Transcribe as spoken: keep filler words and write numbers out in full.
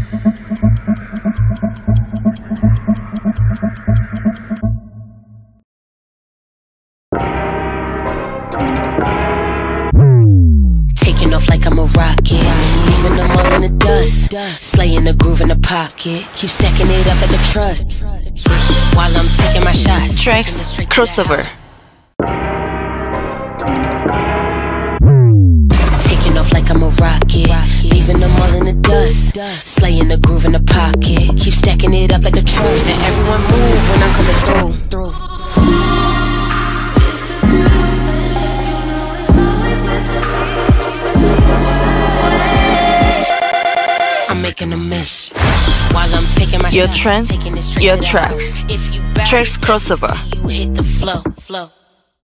Taking off like I'm a rocket, leaving them all in the dust. Slaying the groove in the pocket, keep stacking it up like a trust. While I'm taking my shots. 트랙스 크로스오버. Taking off like I'm a rocket, leaving them all in the dust. Slaying the groove in the pocket, keep stacking it up like a trust. And everyone move when I'm coming through. I'm making a mess while I'm taking my Your shots, trend, taking it straight your to the tracks. house. If you bounce, Tracks crossover. you hit the flow, flow.